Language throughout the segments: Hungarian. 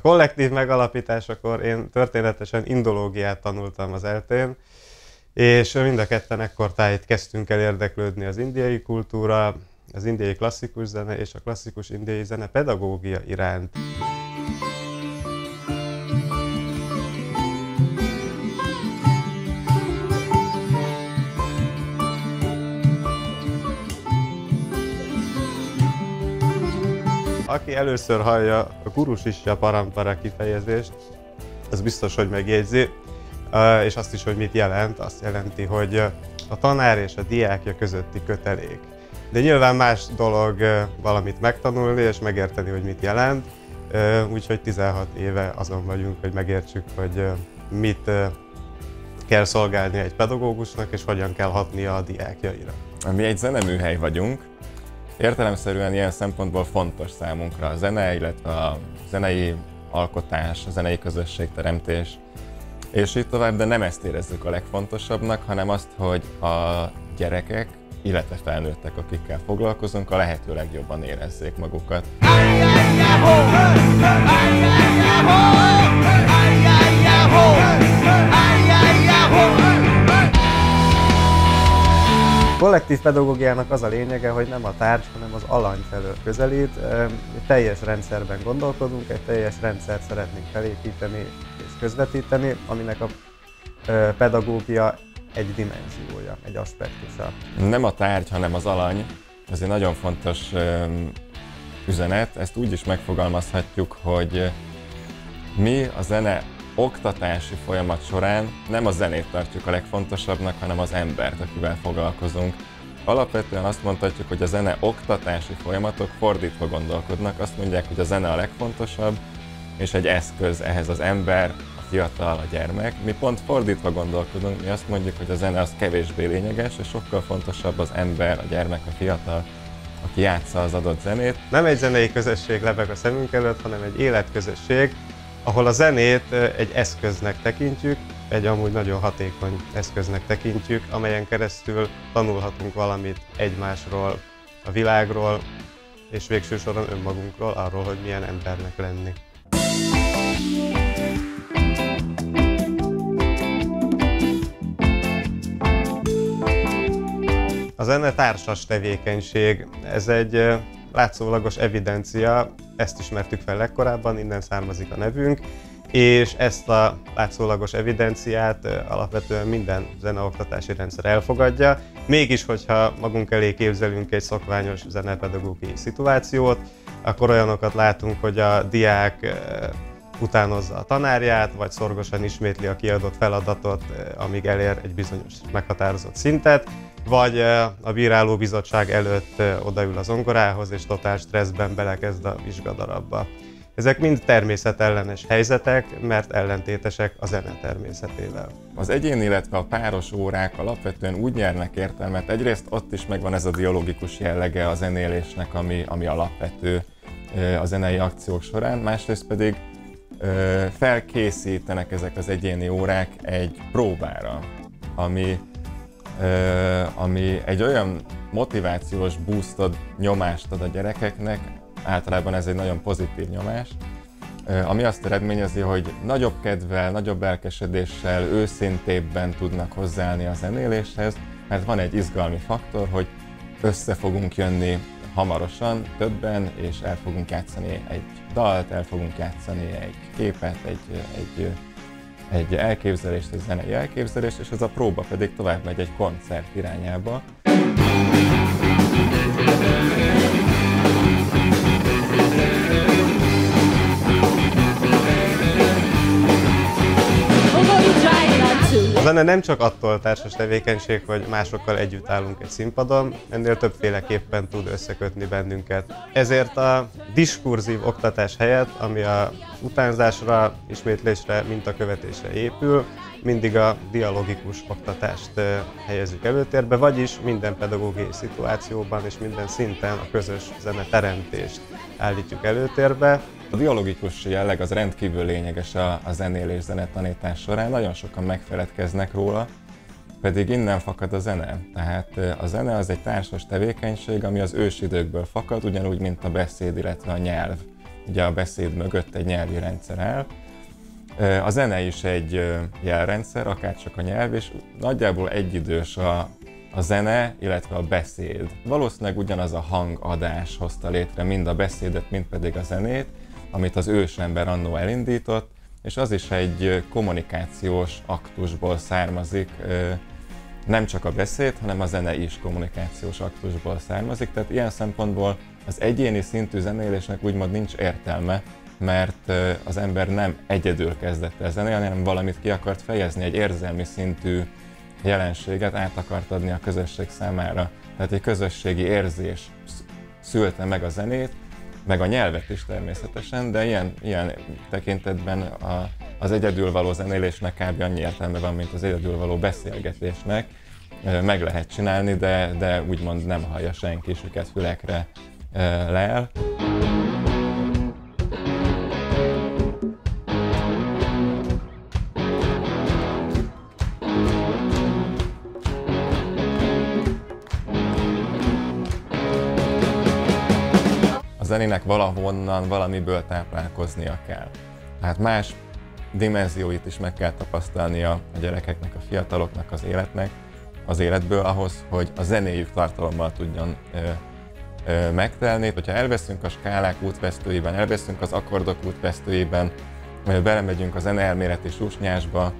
kollektív megalapításakor én történetesen indológiát tanultam az ELTE-n, és mind a ketten ekkortájt kezdtünk el érdeklődni az indiai kultúra, az indiai klasszikus zene és a klasszikus indiai zene pedagógia iránt. Aki először hallja a Guru Sisya Parampara kifejezést, az biztos, hogy megjegyzi, és azt is, hogy mit jelent. Azt jelenti, hogy a tanár és a diákja közötti kötelék. De nyilván más dolog valamit megtanulni és megérteni, hogy mit jelent, úgyhogy 16 éve azon vagyunk, hogy megértsük, hogy mit kell szolgálni egy pedagógusnak, és hogyan kell hatnia a diákjaira. Mi egy zeneműhely vagyunk. Értelemszerűen ilyen szempontból fontos számunkra a zene, illetve a zenei alkotás, a zenei közösségteremtés, és így tovább, de nem ezt érezzük a legfontosabbnak, hanem azt, hogy a gyerekek, illetve felnőttek, akikkel foglalkozunk, a lehető legjobban érezzék magukat. Kollektív pedagógiának az a lényege, hogy nem a tárgy, hanem az alany felől közelít. Egy teljes rendszerben gondolkodunk, egy teljes rendszert szeretnénk felépíteni és közvetíteni, aminek a pedagógia egy dimenziója, egy aspektusa. Nem a tárgy, hanem az alany. Ez egy nagyon fontos üzenet. Ezt úgy is megfogalmazhatjuk, hogy mi a zene oktatási folyamat során nem a zenét tartjuk a legfontosabbnak, hanem az embert, akivel foglalkozunk. Alapvetően azt mondhatjuk, hogy a zene oktatási folyamatok fordítva gondolkodnak. Azt mondják, hogy a zene a legfontosabb, és egy eszköz ehhez az ember, a fiatal, a gyermek. Mi pont fordítva gondolkodunk, mi azt mondjuk, hogy a zene az kevésbé lényeges, és sokkal fontosabb az ember, a gyermek, a fiatal, aki játsza az adott zenét. Nem egy zenei közösség lebeg a szemünk előtt, hanem egy életközösség, ahol a zenét egy eszköznek tekintjük, egy amúgy nagyon hatékony eszköznek tekintjük, amelyen keresztül tanulhatunk valamit egymásról, a világról, és végső soron önmagunkról, arról, hogy milyen embernek lenni. A zene társas tevékenység, ez egy látszólagos evidencia, ezt ismertük fel legkorábban, innen származik a nevünk, és ezt a látszólagos evidenciát alapvetően minden zeneoktatási rendszer elfogadja. Mégis, hogyha magunk elé képzelünk egy szokványos zenepedagógiai szituációt, akkor olyanokat látunk, hogy a diák utánozza a tanárját, vagy szorgosan ismétli a kiadott feladatot, amíg elér egy bizonyos meghatározott szintet, vagy a bírálóbizottság előtt odaül a zongorához, és totál stresszben belekezd a vizsgadarabba. Ezek mind természetellenes helyzetek, mert ellentétesek a zene természetével. Az egyéni, illetve a páros órák alapvetően úgy nyernek értelmet, egyrészt ott is megvan ez a dialógikus jellege a zenélésnek, ami alapvető a zenei akciók során, másrészt pedig felkészítenek ezek az egyéni órák egy próbára, ami egy olyan motivációs boostot, nyomást ad a gyerekeknek, általában ez egy nagyon pozitív nyomás, ami azt eredményezi, hogy nagyobb kedvel, nagyobb elkesedéssel, őszintébben tudnak hozzáállni a zenéléshez, mert van egy izgalmi faktor, hogy össze fogunk jönni hamarosan, többen, és el fogunk játszani egy dalt, el fogunk játszani egy képet, egy elképzelést, egy zenei elképzelést, és ez a próba pedig tovább megy egy koncert irányába. A zene nem csak attól társas tevékenység, hogy másokkal együtt állunk egy színpadon, ennél többféleképpen tud összekötni bennünket. Ezért a diskurzív oktatás helyett, ami a utánzásra, ismétlésre, mintakövetésre épül, mindig a dialogikus oktatást helyezzük előtérbe, vagyis minden pedagógiai szituációban és minden szinten a közös zeneteremtést állítjuk előtérbe. A dialogikus jelleg az rendkívül lényeges a zenélés, zenetanítás során, nagyon sokan megfeledkeznek róla, pedig innen fakad a zene. Tehát a zene az egy társas tevékenység, ami az ősidőkből fakad, ugyanúgy, mint a beszéd, illetve a nyelv. ugye a beszéd mögött egy nyelvi rendszer áll. A zene is egy jelrendszer, akárcsak a nyelv, és nagyjából egyidős a zene, illetve a beszéd. Valószínűleg ugyanaz a hangadás hozta létre mind a beszédet, mind pedig a zenét, amit az ősember annó elindított, és az is egy kommunikációs aktusból származik, nem csak a beszéd, hanem a zene is kommunikációs aktusból származik, tehát ilyen szempontból az egyéni szintű zenélésnek úgymond nincs értelme, mert az ember nem egyedül kezdett el zenélni, hanem valamit ki akart fejezni, egy érzelmi szintű jelenséget át akart adni a közösség számára. Tehát egy közösségi érzés szülte meg a zenét, meg a nyelvet is természetesen, de ilyen tekintetben az egyedül való zenélésnek kb. Annyi értelme van, mint az egyedül való beszélgetésnek. Meg lehet csinálni, de úgymond nem hallja senki, süket fülekre lel. A zenének valahonnan, valamiből táplálkoznia kell. Tehát más dimenzióit is meg kell tapasztalnia a gyerekeknek, a fiataloknak, az életből ahhoz, hogy a zenéjük tartalommal tudjon megtelni. Hogyha elveszünk a skálák útvesztőiben, elveszünk az akkordok útvesztőiben, belemegyünk a zeneelméleti susnyásba,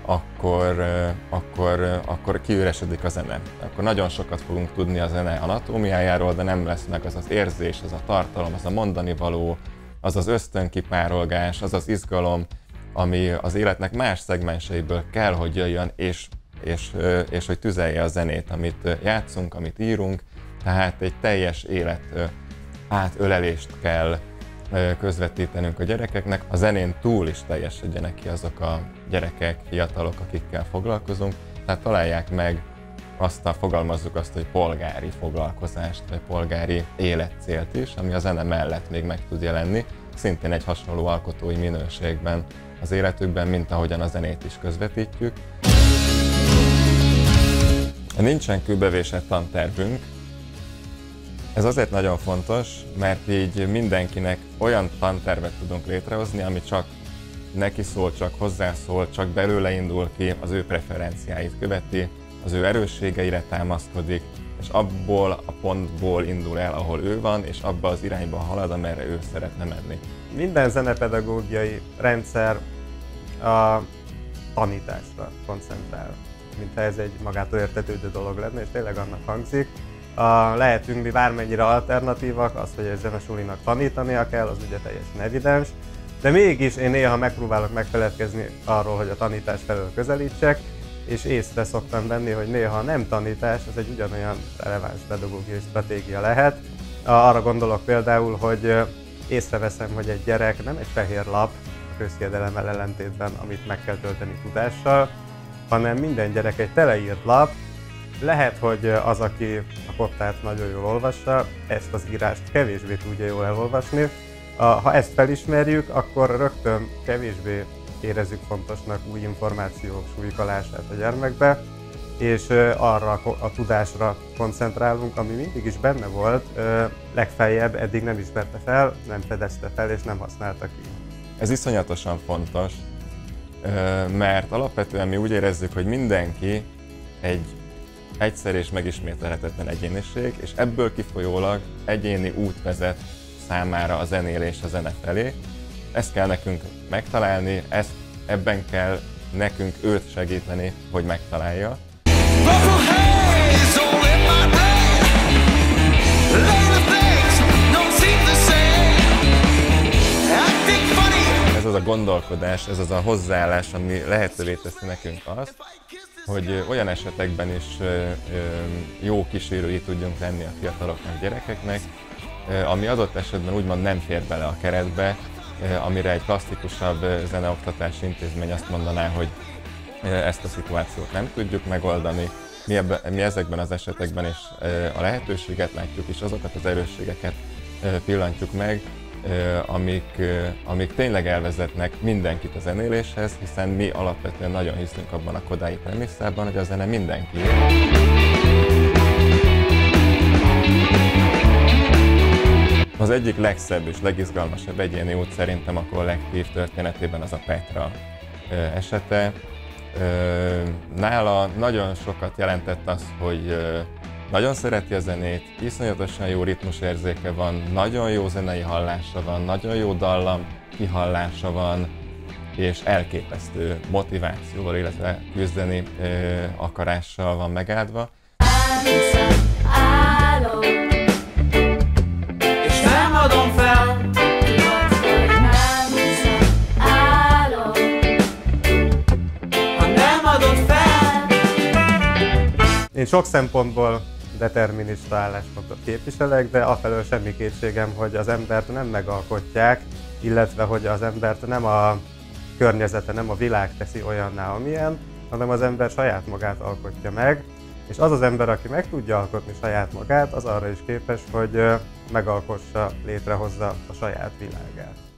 akkor kiüresedik a zene. Akkor nagyon sokat fogunk tudni a zene anatómiájáról, de nem lesz meg az az érzés, az a tartalom, az a mondani való, az az ösztönkipárolgás, az az izgalom, ami az életnek más szegmenseiből kell, hogy jöjjön, és hogy tüzelje a zenét, amit játszunk, amit írunk. Tehát egy teljes élet átölelést kell közvetítenünk a gyerekeknek. A zenén túl is teljesedjenek ki azok a gyerekek, fiatalok, akikkel foglalkozunk. Tehát találják meg fogalmazzuk azt, hogy polgári foglalkozást, vagy polgári életcélt is, ami a zene mellett még meg tud jelenni, szintén egy hasonló alkotói minőségben az életükben, mint ahogyan a zenét is közvetítjük. Nincsen kőbevésett tantervünk. Ez azért nagyon fontos, mert így mindenkinek olyan tantervet tudunk létrehozni, ami csak neki szól, csak hozzászól, csak belőle indul ki, az ő preferenciáit követi, az ő erősségeire támaszkodik, és abból a pontból indul el, ahol ő van, és abba az irányba halad, amerre ő szeretne menni. Minden zenepedagógiai rendszer a tanításra koncentrál, mintha ez egy magától értetődő dolog lenne, és tényleg annak hangzik. Lehetünk mi bármennyire alternatívak, az, hogy egy zenesulinak tanítania kell, az ugye teljesen evidens, de mégis én néha megpróbálok megfeledkezni arról, hogy a tanítás felől közelítsek, és észre szoktam venni, hogy néha a nem tanítás, az egy ugyanolyan releváns pedagógiai stratégia lehet. Arra gondolok például, hogy észreveszem, hogy egy gyerek nem egy fehér lap a közhiedelemmel ellentétben, amit meg kell tölteni tudással, hanem minden gyerek egy teleírt lap. Lehet, hogy az, aki a kottát nagyon jól olvassa, ezt az írást kevésbé tudja jól elolvasni. Ha ezt felismerjük, akkor rögtön kevésbé érezzük fontosnak új információk súlykolását a gyermekbe, és arra a tudásra koncentrálunk, ami mindig is benne volt, legfeljebb eddig nem ismerte fel, nem fedezte fel és nem használta ki. Ez iszonyatosan fontos, mert alapvetően mi úgy érezzük, hogy mindenki egy egyszer és megismételhetetlen egyéniség, és ebből kifolyólag egyéni út vezet számára a zenélés a zene felé. Ezt kell nekünk megtalálni, ebben kell nekünk őt segíteni, hogy megtalálja. Ez az a gondolkodás, ez az a hozzáállás, ami lehetővé teszi nekünk azt, hogy olyan esetekben is jó kísérői tudjunk lenni a fiataloknak, gyerekeknek, ami adott esetben úgymond nem fér bele a keretbe, amire egy klasszikusabb zeneoktatási intézmény azt mondaná, hogy ezt a szituációt nem tudjuk megoldani. Mi ezekben az esetekben is a lehetőséget látjuk, és azokat az erősségeket pillantjuk meg, amik tényleg elvezetnek mindenkit a zenéléshez, hiszen mi alapvetően nagyon hiszünk abban a kodái premisszában, hogy a zene mindenki. Az egyik legszebb és legizgalmasabb egyéni út szerintem a kollektív történetében az a Petra esete. Nála nagyon sokat jelentett az, hogy nagyon szereti a zenét, iszonyatosan jó ritmusérzéke van, nagyon jó zenei hallása van, nagyon jó dallam kihallása van, és elképesztő motivációval, illetve küzdeni akarással van megáldva. És nem adom fel, ha nem adod fel. Én sok szempontból determinista álláspontot képviselek, de afelől semmi kétségem, hogy az embert nem megalkotják, illetve hogy az embert nem a környezete, nem a világ teszi olyanná, amilyen, hanem az ember saját magát alkotja meg, és az az ember, aki meg tudja alkotni saját magát, az arra is képes, hogy megalkossa, létrehozza a saját világát.